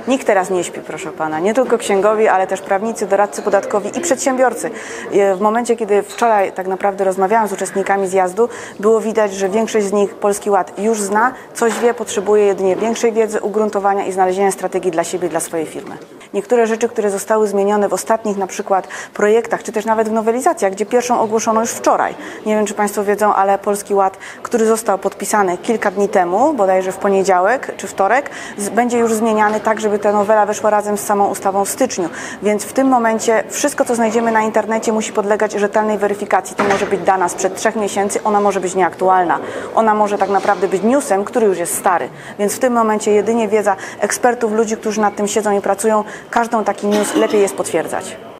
Nikt teraz nie śpi, proszę pana. Nie tylko księgowi, ale też prawnicy, doradcy podatkowi i przedsiębiorcy. W momencie, kiedy wczoraj tak naprawdę rozmawiałam z uczestnikami zjazdu, było widać, że większość z nich Polski Ład już zna, coś wie, potrzebuje jedynie większej wiedzy, ugruntowania i znalezienia strategii dla siebie, dla swojej firmy. Niektóre rzeczy, które zostały zmienione w ostatnich na przykład projektach, czy też nawet w nowelizacjach, gdzie pierwszą ogłoszono już wczoraj. Nie wiem, czy państwo wiedzą, ale Polski Ład, który został podpisany kilka dni temu, bodajże w poniedziałek czy wtorek, będzie już zmieniany tak, żeby ta nowela weszła razem z samą ustawą w styczniu. Więc w tym momencie wszystko, co znajdziemy na internecie, musi podlegać rzetelnej weryfikacji. To może być dana sprzed 3 miesięcy, ona może być nieaktualna. Ona może tak naprawdę być newsem, który już jest stary. Więc w tym momencie jedynie wiedza ekspertów, ludzi, którzy nad tym siedzą i pracują, każdą taki news lepiej jest potwierdzać.